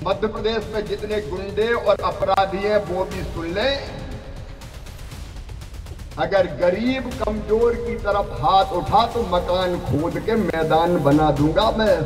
मध्य प्रदेश में जितने गुंडे और अपराधी हैं वो भी सुन लें। अगर गरीब कमजोर की तरफ हाथ उठा तो मकान खोद के मैदान बना दूंगा मैं।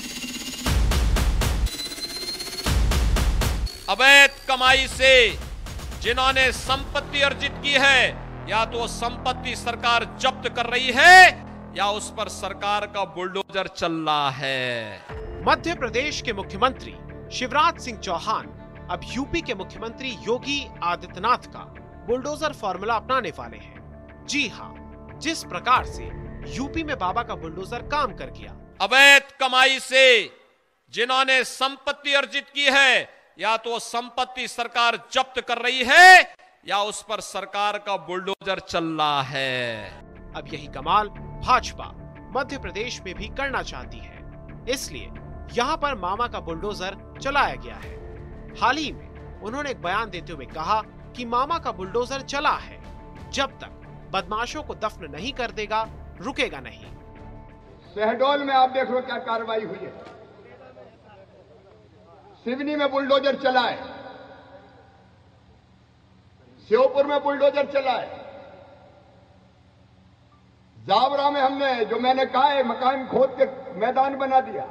अवैध कमाई से जिन्होंने संपत्ति अर्जित की है, या तो संपत्ति सरकार जब्त कर रही है या उस पर सरकार का बुलडोजर चल रहा है। मध्य प्रदेश के मुख्यमंत्री शिवराज सिंह चौहान अब यूपी के मुख्यमंत्री योगी आदित्यनाथ का बुलडोजर फॉर्मूला अपनाने वाले हैं। जी हाँ, जिस प्रकार से यूपी में बाबा का बुलडोजर काम कर गया। अवैध कमाई से जिन्होंने संपत्ति अर्जित की है, या तो संपत्ति सरकार जब्त कर रही है या उस पर सरकार का बुलडोजर चल रहा है। अब यही कमाल भाजपा मध्य प्रदेश में भी करना चाहती है, इसलिए यहाँ पर मामा का बुलडोजर चलाया गया है। हाल ही में उन्होंने एक बयान देते हुए कहा कि मामा का बुलडोजर चला है, जब तक बदमाशों को दफन नहीं कर देगा रुकेगा नहीं। शहडोल में आप देख लो क्या कार्रवाई हुई है। सिवनी में बुलडोजर चला है, श्योपुर में बुलडोजर चला है, जावरा में हमने जो मैंने कहा है मकान खोद के मैदान बना दिया।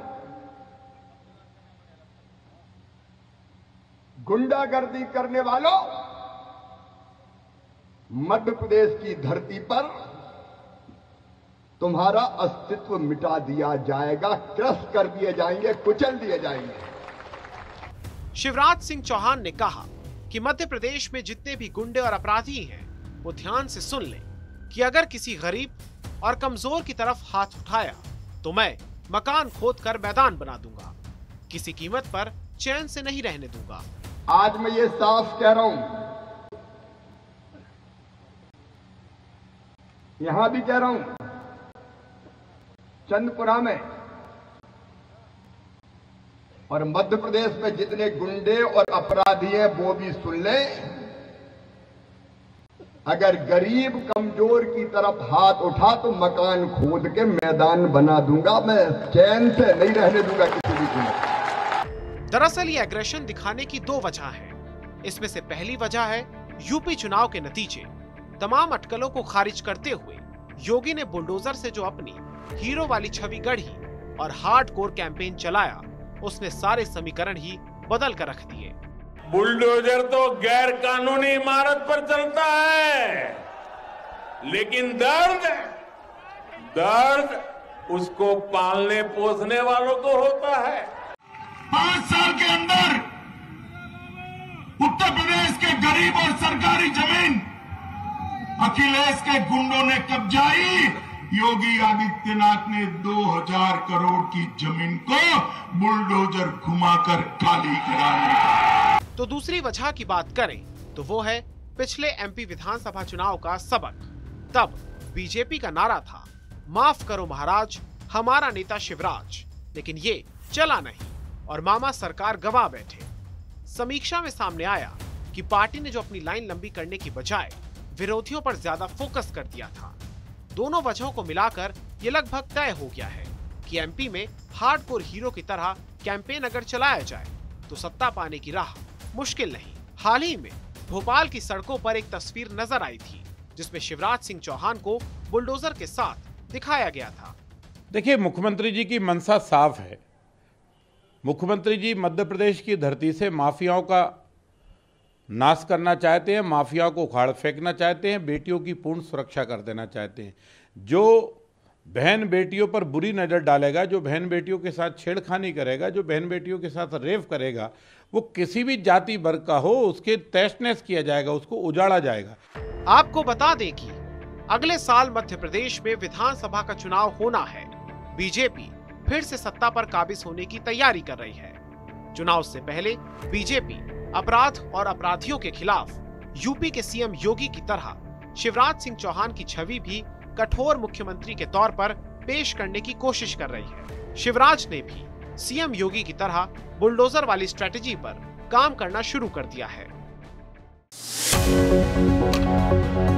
गुंडागर्दी करने वालों, मध्य प्रदेश की धरती पर तुम्हारा अस्तित्व मिटा दिया जाएगा, क्रश कर दिए जाएंगे, कुचल दिए जाएंगे। शिवराज सिंह चौहान ने कहा कि मध्य प्रदेश में जितने भी गुंडे और अपराधी हैं, वो ध्यान से सुन लें कि अगर किसी गरीब और कमजोर की तरफ हाथ उठाया तो मैं मकान खोद कर मैदान बना दूंगा, किसी कीमत पर चैन से नहीं रहने दूंगा। आज मैं ये साफ कह रहा हूं, यहां भी कह रहा हूं, चंदपुरा में और मध्य प्रदेश में जितने गुंडे और अपराधी हैं वो भी सुन लें। अगर गरीब कमजोर की तरफ हाथ उठा तो मकान खोद के मैदान बना दूंगा मैं, चैन से नहीं रहने दूंगा किसी भी कीमत। दरअसल ये एग्रेशन दिखाने की दो वजह है। इसमें से पहली वजह है यूपी चुनाव के नतीजे। तमाम अटकलों को खारिज करते हुए योगी ने बुलडोजर से जो अपनी हीरो वाली छवि गढ़ी और हार्डकोर कैंपेन चलाया, उसने सारे समीकरण ही बदल कर रख दिए। बुलडोजर तो गैर कानूनी इमारत पर चलता है, लेकिन दर्द उसको पालने पोसने वालों को होता है। 5 साल के अंदर उत्तर प्रदेश के गरीब और सरकारी जमीन अखिलेश के गुंडों ने कब्जाई। योगी आदित्यनाथ ने 2000 करोड़ की जमीन को बुलडोजर घुमाकर खाली करा ली। तो दूसरी वजह की बात करें तो वो है पिछले एमपी विधानसभा चुनाव का सबक। तब बीजेपी का नारा था, माफ करो महाराज, हमारा नेता शिवराज। लेकिन ये चला नहीं और मामा सरकार गंवा बैठे। समीक्षा में सामने आया कि पार्टी ने जो अपनी लाइन लंबी करने की बजाय विरोधियों पर ज्यादा फोकस कर दिया था। दोनों वजहों को मिलाकर ये लगभग तय हो गया है कि एमपी में हार्डकोर हीरो की तरह कैंपेन अगर चलाया जाए तो सत्ता पाने की राह मुश्किल नहीं। हाल ही में भोपाल की सड़कों पर एक तस्वीर नजर आई थी जिसमें शिवराज सिंह चौहान को बुलडोजर के साथ दिखाया गया था। देखिए, मुख्यमंत्री जी की मंशा साफ है। मुख्यमंत्री जी मध्य प्रदेश की धरती से माफियाओं का नाश करना चाहते हैं, माफियाओं को उखाड़ फेंकना चाहते हैं, बेटियों की पूर्ण सुरक्षा कर देना चाहते हैं। जो बहन बेटियों पर बुरी नज़र डालेगा, जो बहन बेटियों के साथ छेड़खानी करेगा, जो बहन बेटियों के साथ रेप करेगा, वो किसी भी जाति वर्ग का हो, उसके तहस-नहस किया जाएगा, उसको उजाड़ा जाएगा। आपको बता दें कि अगले साल मध्य प्रदेश में विधानसभा का चुनाव होना है। बीजेपी फिर से सत्ता पर काबिज होने की तैयारी कर रही है। चुनाव से पहले बीजेपी अपराध और अपराधियों के खिलाफ यूपी के सीएम योगी की तरह शिवराज सिंह चौहान की छवि भी कठोर मुख्यमंत्री के तौर पर पेश करने की कोशिश कर रही है। शिवराज ने भी सीएम योगी की तरह बुलडोजर वाली स्ट्रेटेजी पर काम करना शुरू कर दिया है।